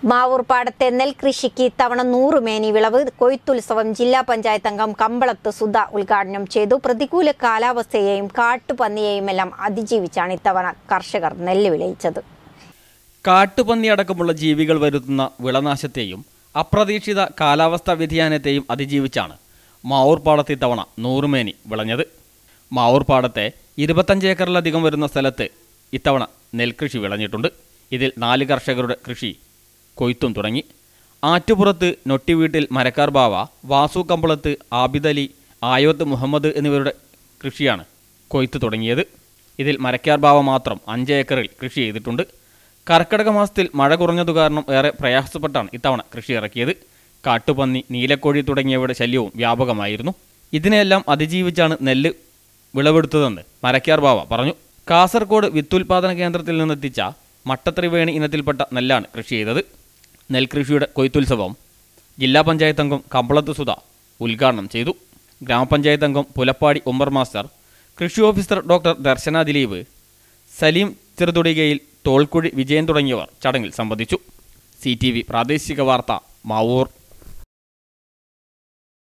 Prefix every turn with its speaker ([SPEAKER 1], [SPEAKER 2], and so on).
[SPEAKER 1] മാവൂർ പാടത്തെ നെൽകൃഷിക്ക് ഇത്തവണ 100 മേനി വിളവ്. കൊയ്ത്തുത്സവം ജില്ലാ പഞ്ചായത്ത് അംഗം കമ്പളത്ത് സുധ ഉദ്ഘാടനം ചെയ്തു. പ്രതികൂല കാലാവസ്ഥയെയും കാട്ടുപന്നിയെയും എല്ലാം അതിജീവിച്ചാണ് ഇത്തവണ കർഷകർ നെല്ല് വിളയിച്ചത്.
[SPEAKER 2] കാട്ടുപന്നി അടക്കമുള്ള ജീവികൾ വരുത്തുന്ന വിളനാശത്തെയും അപ്രതീക്ഷിത കാലാവസ്ഥാ വ്യതിയാനത്തെയും അതിജീവിച്ചാണ് മാവൂർ പാടത്ത് ഇത്തവണ 100 മേനി വിളഞ്ഞത്. മാവൂർ പാടത്തെ 25 ഏക്കറിലധികം വരുന്ന സ്ഥലത്ത് ഇത്തവണ നെൽകൃഷി വിളഞ്ഞിട്ടുണ്ട്. ഇതിൽ 4 കർഷകരുടെ കൃഷി കൊയ്ത്തും തുടങ്ങി. ആറ്റുപുറത്ത് നൊട്ടിവീട്ടിൽ മരക്കാർ ബാവ, വാസു കമ്പളത്ത്, ആബിദലി, ആയോത്ത് മുഹമ്മദ് എന്നിവരുടെ കൃഷിയാണ് കൊയ്ത്ത് തുടങ്ങിയത്. ഇതിൽ മരക്കാർ ബാവ മാത്രം 5 ഏക്കറിൽ കൃഷി ചെയ്തിട്ടുണ്ട്. കർക്കിടക മാസത്തിൽ മഴ കുറഞ്ഞതു കാരണം ഏറെ പ്രയാസപ്പെട്ടാണ് ഇത്തവണ കൃഷി ഇറക്കിയത്. കാട്ടുപന്നി, നീലക്കോഴി തുടങ്ങിയവയുടെ ശല്യവും വ്യാപകമായിരുന്നു. ഇതിനെല്ലാം അതിജീവിച്ചാണ് നെല്ല് വിളവെടുത്തതെന്ന് മരക്കാർ ബാവ പറഞ്ഞു. കാസർഗോഡ് വിത്തുൽപാദന കേന്ദ്രത്തിൽ നിന്നെത്തിച്ച മട്ടത്രിവേണി ഇനത്തിൽപ്പെട്ട നെല്ലാണ് കൃഷി ചെയ്തത്. നെൽകൃഷിയുടെ കൊയ്ത്തുത്സവം ജില്ലാ പഞ്ചായത്ത് അംഗം കമ്പളത്ത് സുധ ഉദ്ഘാടനം ചെയ്തു. ഗ്രാമപഞ്ചായത്ത് അംഗം പുലപ്പാടി ഉമ്മർ മാസ്റ്റർ, കൃഷി ഓഫീസർ ഡോക്ടർ ദർശന ദിലീപ്, സലീം ചെറുതൊടികയിൽ, തോൾക്കുഴി വിജയൻ തുടങ്ങിയവർ ചടങ്ങിൽ സംബന്ധിച്ചു. CTV പ്രാദേശിക വാർത്ത മാവൂർ.